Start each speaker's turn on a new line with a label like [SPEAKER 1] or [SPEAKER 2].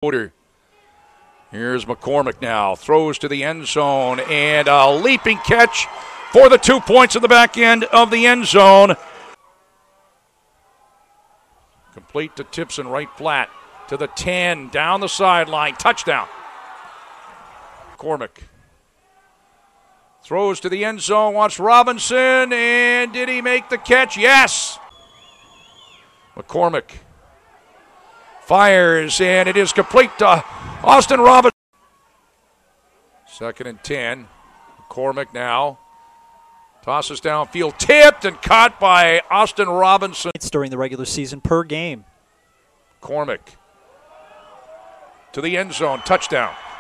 [SPEAKER 1] Here's McCormick now. Throws to the end zone and a leaping catch for the 2 points at the back end of the end zone. Complete to Tipson, right flat to the 10, down the sideline, touchdown. McCormick throws to the end zone, wants Robinson, and did he make the catch? Yes! McCormick fires, and it is complete to Austin Robinson. 2nd and 10. McCormick now tosses downfield, tipped and caught by Austin Robinson.
[SPEAKER 2] It's during the regular season per game.
[SPEAKER 1] McCormick to the end zone, touchdown.